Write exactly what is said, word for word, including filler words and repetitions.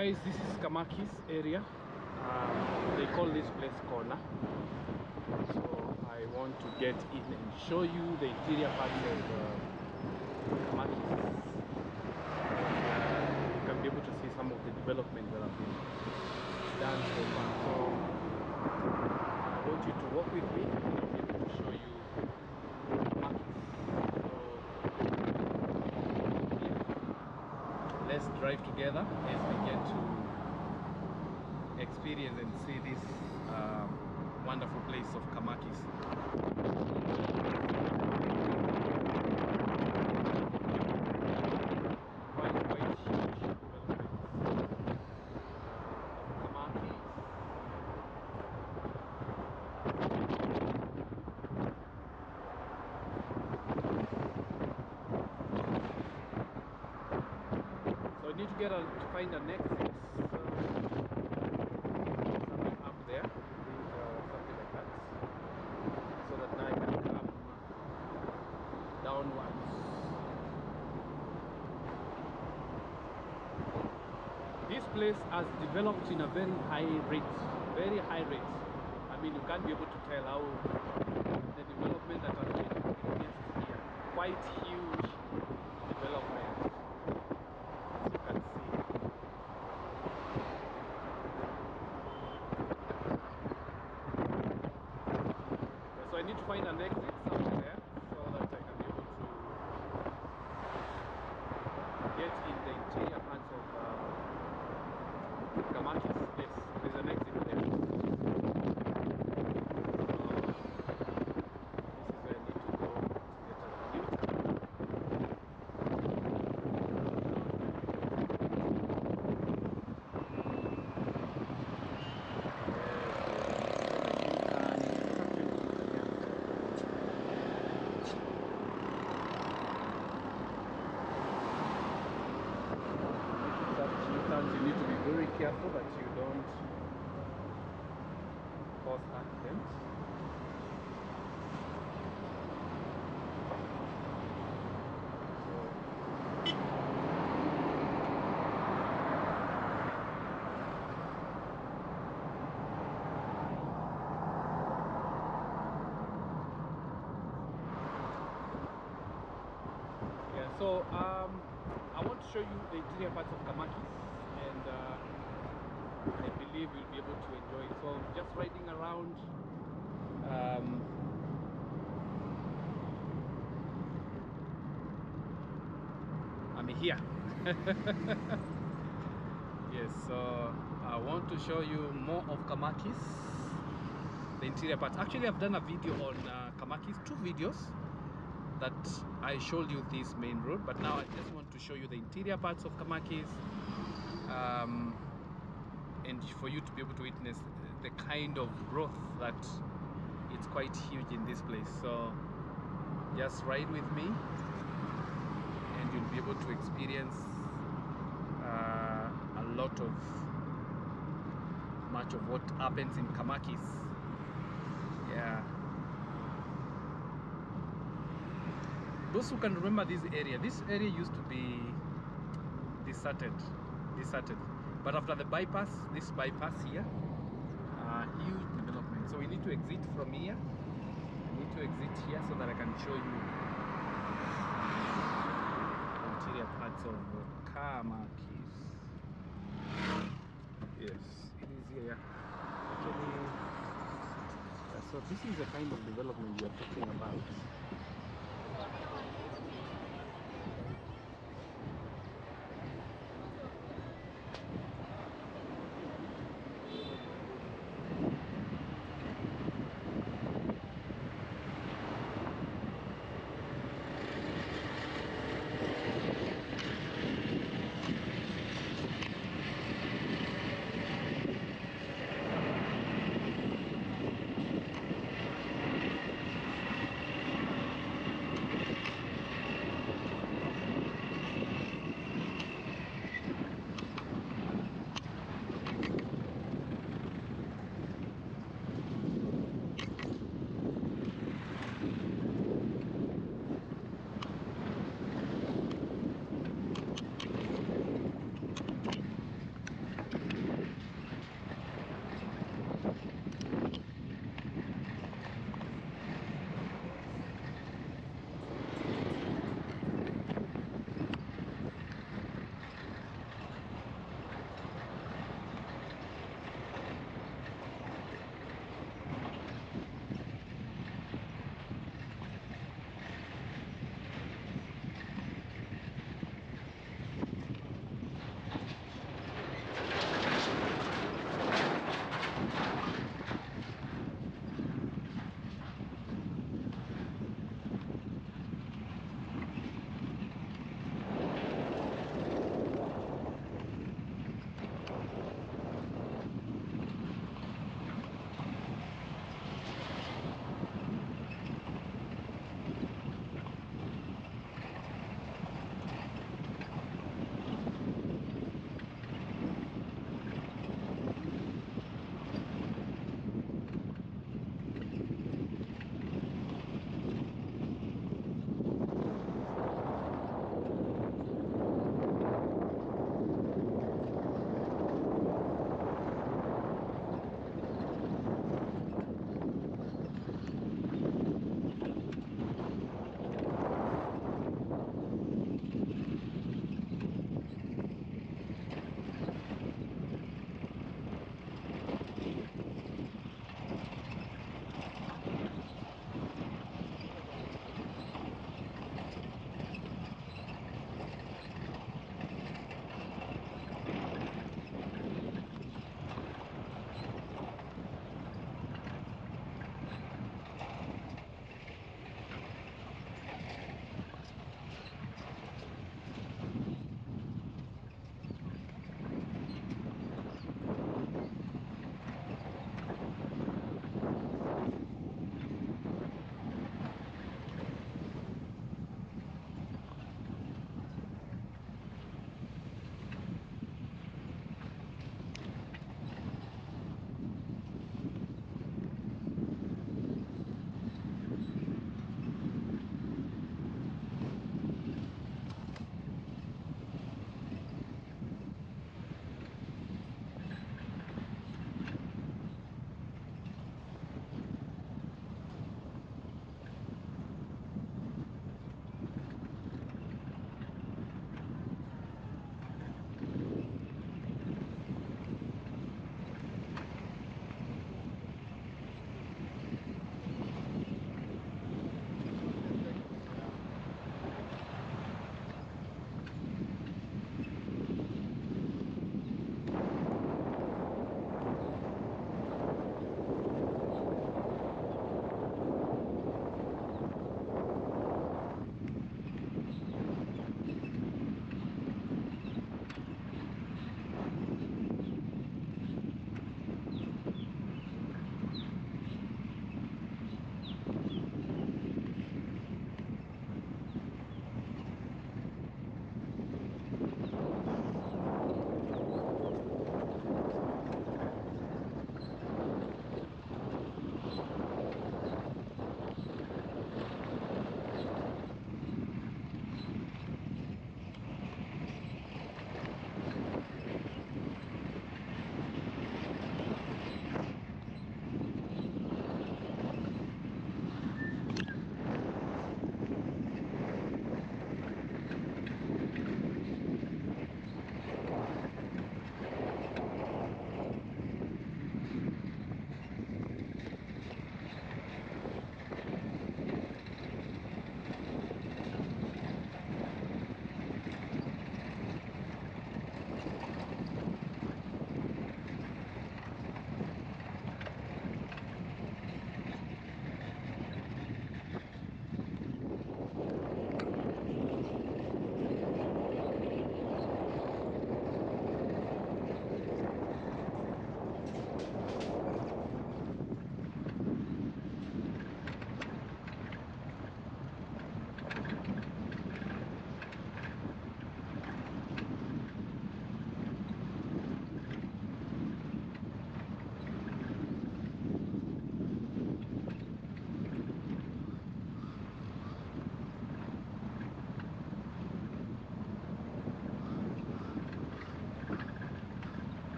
Guys, this is Kamakis area. Um, they call this place corner. So I want to get in and show you the interior parts of uh, Kamakis. And, uh, you can be able to see some of the development that have been done so far. So I want you to walk with me and I'll be able to show you Kamakis. So yeah, let's drive together as we get to experience and see this um, wonderful place of Kamakis. Quite, quite huge development of Kamakis. So I need to get a, to find an exit. There, uh, something like that, so that now I can come downwards. This place has developed in a very high rate, very high rate. I mean, you can't be able to tell how the development that has been witnessed here. Quite huge development, as you can see. So I need to find an exit somewhere so that I can be able to get in the interior parts of uh, Kamakis. Yes, there's an exit there. So this is where I need to go to get an U-turn. You need to be very careful that you don't cause accidents. So, yeah, so um, I want to show you the interior parts of Kamakis. And uh, I believe you'll be able to enjoy it. So just riding around, um, I'm here. Yes, so I want to show you more of Kamakis, the interior parts. Actually, I've done a video on uh, Kamakis, two videos that I showed you this main road, but now I just want to show you the interior parts of Kamakis. Um, and for you to be able to witness the kind of growth that it's quite huge in this place. So just ride with me and you'll be able to experience uh, a lot of much of what happens in Kamakis. Yeah, those who can remember this area, this area used to be deserted deserted but after the bypass, this bypass here, uh, huge development. So we need to exit from here. I need to exit here so that I can show you interior parts of Kamakis. Yes, it is here. Actually, so this is the kind of development we are talking about.